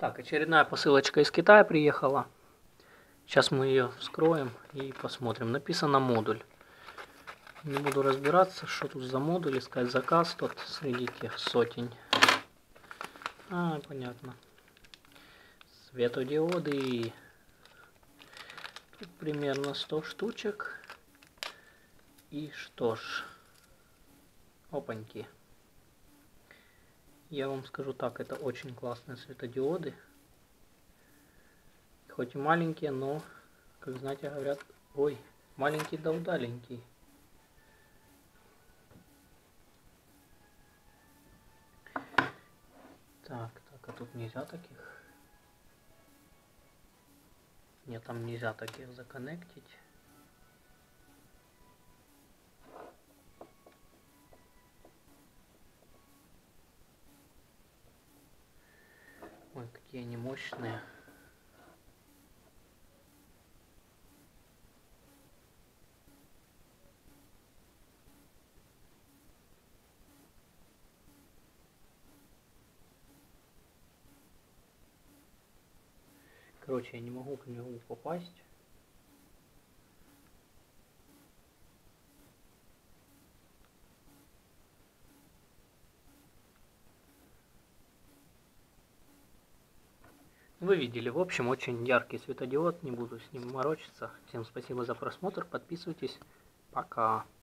Так, очередная посылочка из Китая приехала. Сейчас мы ее вскроем и посмотрим. Написано модуль. Не буду разбираться, что тут за модуль, искать заказ тот среди тех сотен. Понятно. Светодиоды. Тут примерно 100 штучек. И что ж. Опаньки. Я вам скажу так, это очень классные светодиоды. Хоть и маленькие, но, как знаете, говорят, ой, маленький да удаленький. Так, а тут нельзя таких? Нет, там нельзя таких законнектить. Ой, какие они мощные. Короче, я не могу к нему попасть. Вы видели, в общем, очень яркий светодиод, не буду с ним морочиться. Всем спасибо за просмотр, подписывайтесь, пока.